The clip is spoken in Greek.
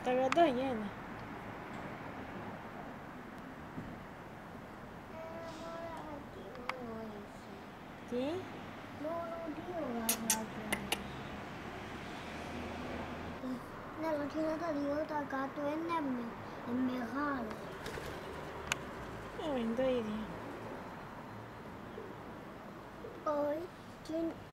Está llena. Τι? Ναι, αλλά και τα δύο τα κάτω είναι μεγάλο. Είναι το ίδιο. Όχι,